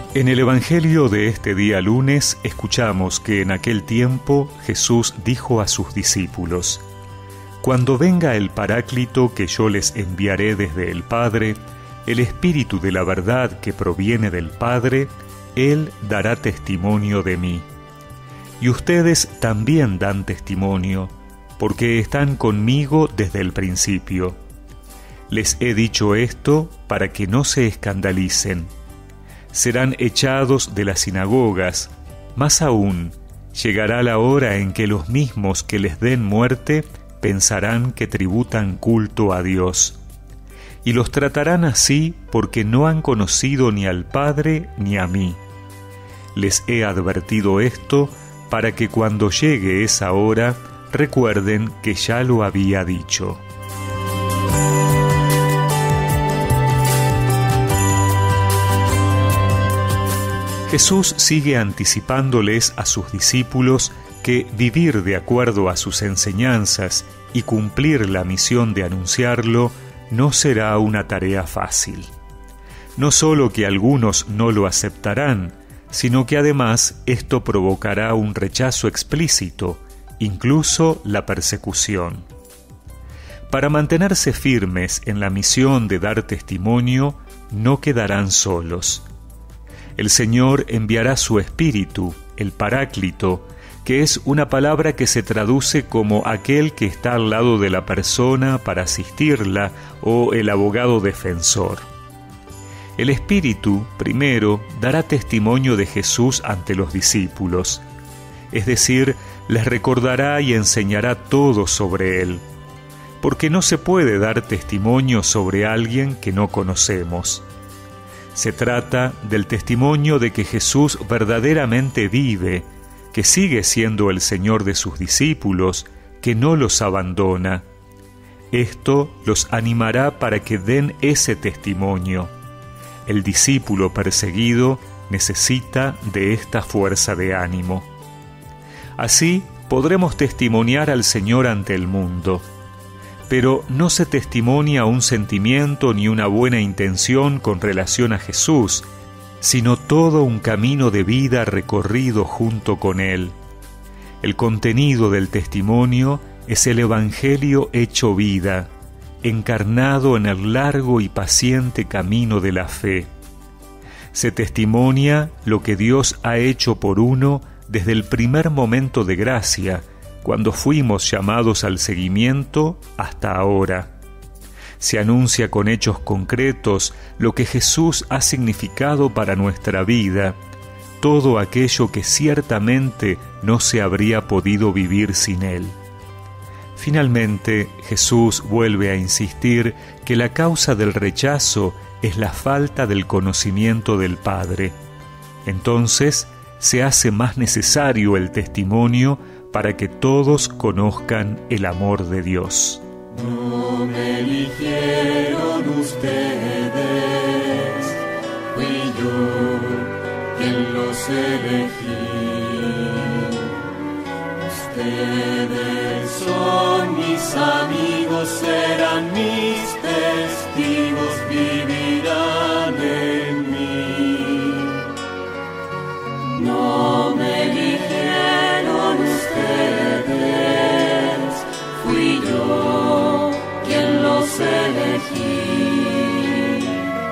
En el Evangelio de este día lunes escuchamos que en aquel tiempo Jesús dijo a sus discípulos: «Cuando venga el Paráclito que yo les enviaré desde el Padre, el Espíritu de la verdad que proviene del Padre, Él dará testimonio de mí. Y ustedes también dan testimonio, porque están conmigo desde el principio. Les he dicho esto para que no se escandalicen. Serán echados de las sinagogas, más aún, llegará la hora en que los mismos que les den muerte pensarán que tributan culto a Dios. Y los tratarán así porque no han conocido ni al Padre ni a mí. Les he advertido esto para que cuando llegue esa hora recuerden que ya lo había dicho». Jesús sigue anticipándoles a sus discípulos que vivir de acuerdo a sus enseñanzas y cumplir la misión de anunciarlo no será una tarea fácil. No solo que algunos no lo aceptarán, sino que además esto provocará un rechazo explícito, incluso la persecución. Para mantenerse firmes en la misión de dar testimonio, no quedarán solos. El Señor enviará su Espíritu, el Paráclito, que es una palabra que se traduce como aquel que está al lado de la persona para asistirla o el abogado defensor. El Espíritu, primero, dará testimonio de Jesús ante los discípulos, es decir, les recordará y enseñará todo sobre Él, porque no se puede dar testimonio sobre alguien que no conocemos. Se trata del testimonio de que Jesús verdaderamente vive, que sigue siendo el Señor de sus discípulos, que no los abandona. Esto los animará para que den ese testimonio. El discípulo perseguido necesita de esta fuerza de ánimo. Así podremos testimoniar al Señor ante el mundo. Pero no se testimonia un sentimiento ni una buena intención con relación a Jesús, sino todo un camino de vida recorrido junto con Él. El contenido del testimonio es el Evangelio hecho vida, encarnado en el largo y paciente camino de la fe. Se testimonia lo que Dios ha hecho por uno desde el primer momento de gracia, cuando fuimos llamados al seguimiento hasta ahora. Se anuncia con hechos concretos lo que Jesús ha significado para nuestra vida, todo aquello que ciertamente no se habría podido vivir sin Él. Finalmente, Jesús vuelve a insistir que la causa del rechazo es la falta del conocimiento del Padre. Entonces, se hace más necesario el testimonio para que todos conozcan el amor de Dios. No me eligieron ustedes, fui yo quien los elegí. Ustedes son mis amigos, serán mis testigos, vivirán en mí. No me eligieron ustedes, fui yo quien los elegí.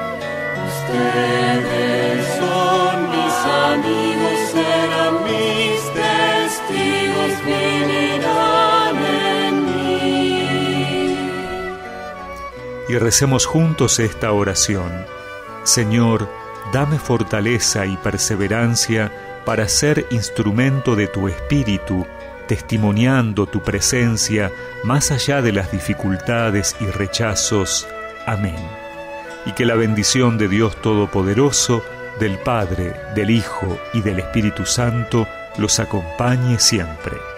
Ustedes son mis amigos, serán mis testigos, vivirán en mí. Y recemos juntos esta oración. Señor, dame fortaleza y perseverancia para ser instrumento de tu Espíritu, testimoniando tu presencia más allá de las dificultades y rechazos. Amén. Y que la bendición de Dios Todopoderoso, del Padre, del Hijo y del Espíritu Santo los acompañe siempre.